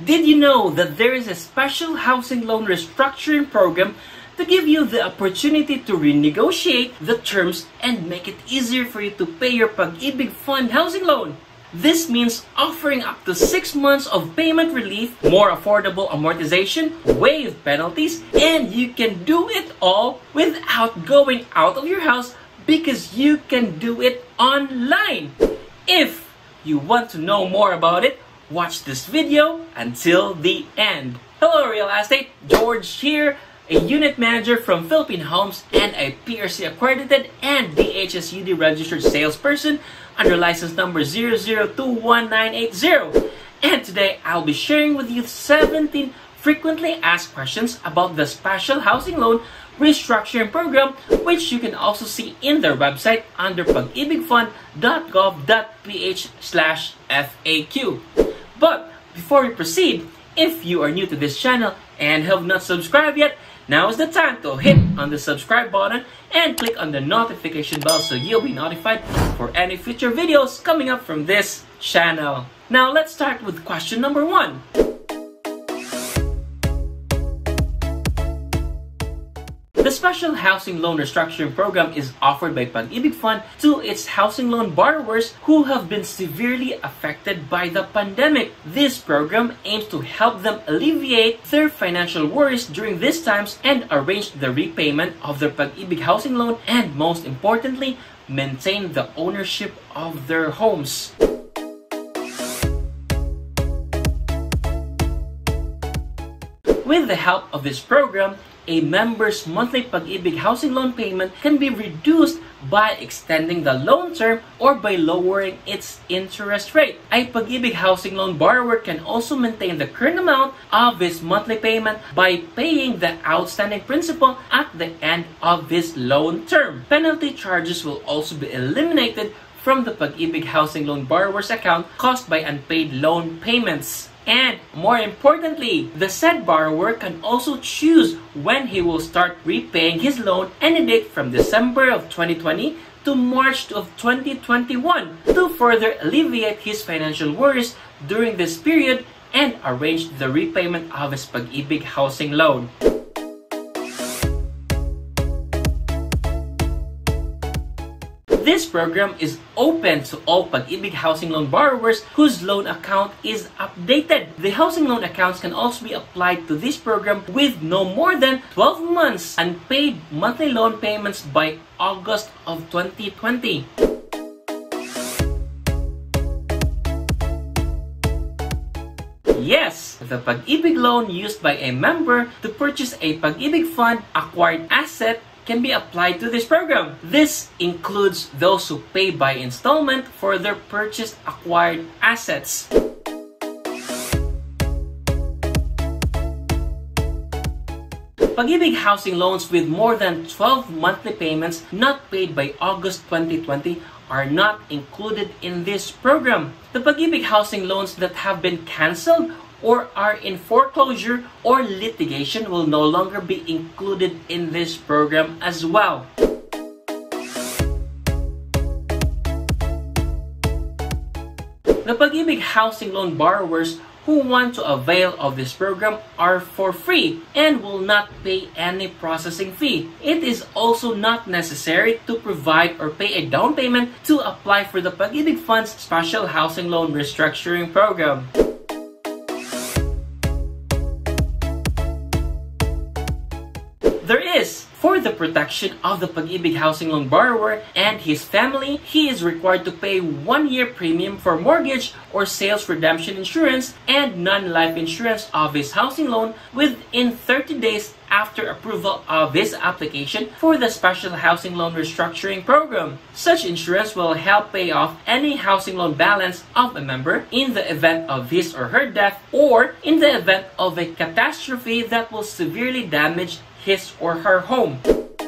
Did you know that there is a special housing loan restructuring program to give you the opportunity to renegotiate the terms and make it easier for you to pay your Pag-ibig Fund housing loan? This means offering up to 6 months of payment relief, more affordable amortization, waived penalties, and you can do it all without going out of your house because you can do it online. If you want to know more about it, watch this video until the end. Hello Real Estate, George here, a unit manager from Philippine Homes and a PRC accredited and DHSUD registered salesperson under license number 0021980. And today I'll be sharing with you 17 frequently asked questions about the Special Housing Loan Restructuring Program, which you can also see in their website under pagibigfund.gov.ph/FAQ. But before we proceed, if you are new to this channel and have not subscribed yet, now is the time to hit on the subscribe button and click on the notification bell so you'll be notified for any future videos coming up from this channel. Now let's start with question number 1. The Special Housing Loan Restructuring Program is offered by Pag-ibig Fund to its housing loan borrowers who have been severely affected by the pandemic. This program aims to help them alleviate their financial worries during these times and arrange the repayment of their Pag-ibig housing loan and, most importantly, maintain the ownership of their homes. With the help of this program, a member's monthly Pag-ibig housing loan payment can be reduced by extending the loan term or by lowering its interest rate. A Pag-ibig housing loan borrower can also maintain the current amount of his monthly payment by paying the outstanding principal at the end of his loan term. Penalty charges will also be eliminated from the Pag-ibig housing loan borrower's account caused by unpaid loan payments. And more importantly, the said borrower can also choose when he will start repaying his loan any date from December of 2020 to March of 2021 to further alleviate his financial worries during this period and arrange the repayment of his Pag-ibig housing loan. This program is open to all Pag-ibig housing loan borrowers whose loan account is updated. The housing loan accounts can also be applied to this program with no more than 12 months unpaid monthly loan payments by August of 2020. Yes, the Pag-ibig loan used by a member to purchase a Pag-ibig Fund acquired asset can be applied to this program. This includes those who pay by installment for their purchased acquired assets. Pag-ibig housing loans with more than 12 monthly payments not paid by August 2020 are not included in this program. The Pag-ibig housing loans that have been cancelled or are in foreclosure or litigation will no longer be included in this program as well. The Pag-ibig housing loan borrowers who want to avail of this program are for free and will not pay any processing fee. It is also not necessary to provide or pay a down payment to apply for the Pag-ibig Fund's Special Housing Loan Restructuring Program. There is, for the protection of the Pag-ibig housing loan borrower and his family, he is required to pay 1-year premium for mortgage or sales redemption insurance and non-life insurance of his housing loan within 30 days after approval of his application for the Special Housing Loan Restructuring Program. Such insurance will help pay off any housing loan balance of a member in the event of his or her death or in the event of a catastrophe that will severely damage his or her home.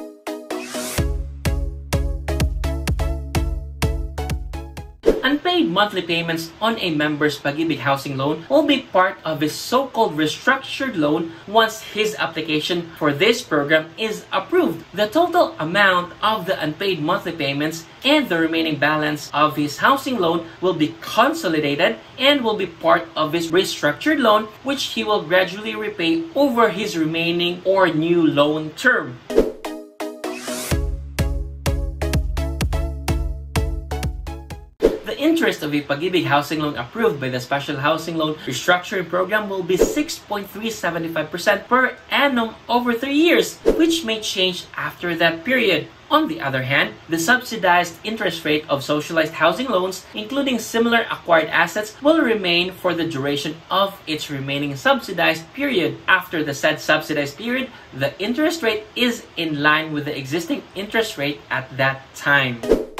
Unpaid monthly payments on a member's Pag-ibig housing loan will be part of his so-called restructured loan once his application for this program is approved. The total amount of the unpaid monthly payments and the remaining balance of his housing loan will be consolidated and will be part of his restructured loan, which he will gradually repay over his remaining or new loan term. The interest of a Pag-ibig housing loan approved by the Special Housing Loan Restructuring Program will be 6.375% per annum over 3 years, which may change after that period. On the other hand, the subsidized interest rate of socialized housing loans, including similar acquired assets, will remain for the duration of its remaining subsidized period. After the said subsidized period, the interest rate is in line with the existing interest rate at that time.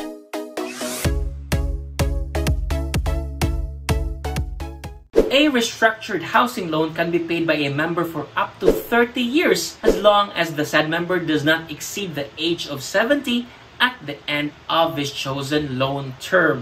A restructured housing loan can be paid by a member for up to 30 years as long as the said member does not exceed the age of 70 at the end of his chosen loan term.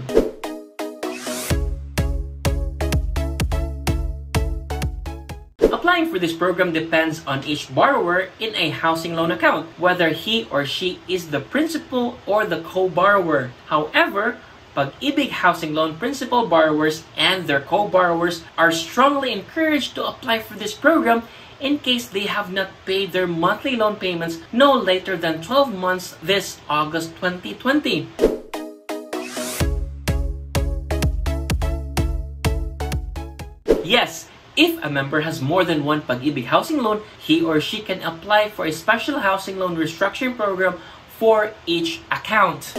Applying for this program depends on each borrower in a housing loan account, whether he or she is the principal or the co-borrower. However, Pag-ibig housing loan principal borrowers and their co-borrowers are strongly encouraged to apply for this program in case they have not paid their monthly loan payments no later than 12 months this August 2020. Yes, if a member has more than one Pag-ibig housing loan, he or she can apply for a special housing loan restructuring program for each account.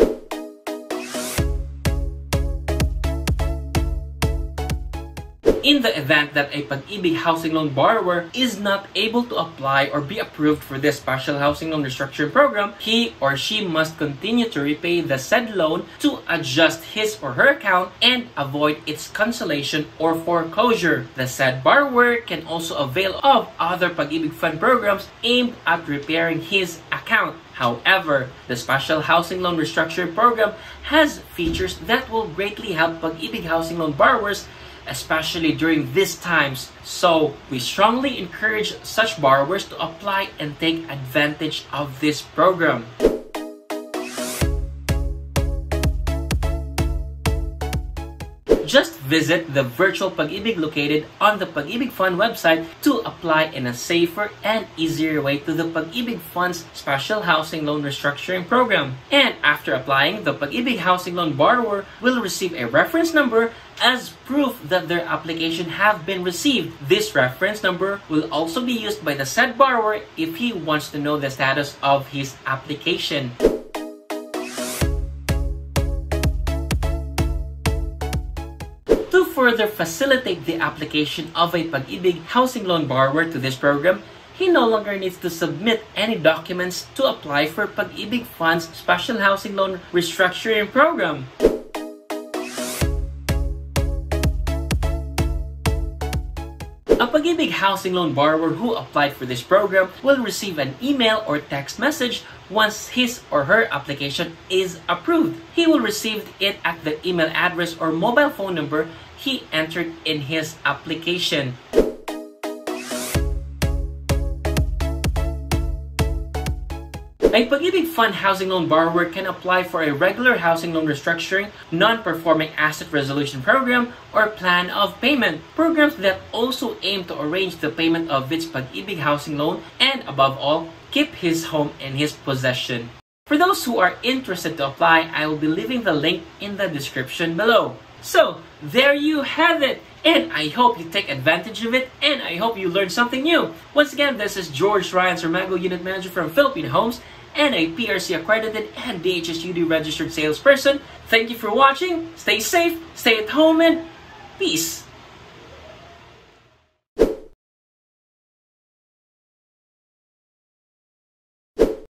In the event that a Pag-ibig housing loan borrower is not able to apply or be approved for this special housing loan restructuring program, he or she must continue to repay the said loan to adjust his or her account and avoid its cancellation or foreclosure. The said borrower can also avail of other Pag-ibig Fund programs aimed at repairing his account. However, the Special Housing Loan Restructuring Program has features that will greatly help Pag-ibig housing loan borrowers, especially during these times. So, we strongly encourage such borrowers to apply and take advantage of this program. Just visit the virtual Pag-ibig located on the Pag-ibig Fund website to apply in a safer and easier way to the Pag-ibig Fund's Special Housing Loan Restructuring Program. And after applying, the Pag-ibig housing loan borrower will receive a reference number as proof that their application have been received. This reference number will also be used by the said borrower if he wants to know the status of his application. To further facilitate the application of a Pag-ibig housing loan borrower to this program, he no longer needs to submit any documents to apply for Pag-ibig Fund's Special Housing Loan Restructuring Program. A Pag-ibig housing loan borrower who applied for this program will receive an email or text message once his or her application is approved. He will receive it at the email address or mobile phone number he entered in his application. A Pag-ibig Fund housing loan borrower can apply for a regular housing loan restructuring, non-performing asset resolution program, or plan of payment, programs that also aim to arrange the payment of its Pag-ibig housing loan and, above all, keep his home in his possession. For those who are interested to apply, I will be leaving the link in the description below. So, there you have it! And I hope you take advantage of it, and I hope you learned something new. Once again, this is George Ryan Sarmago, Unit Manager from Philippine Homes, and a PRC accredited and DHSUD registered salesperson. Thank you for watching, stay safe, stay at home, and peace!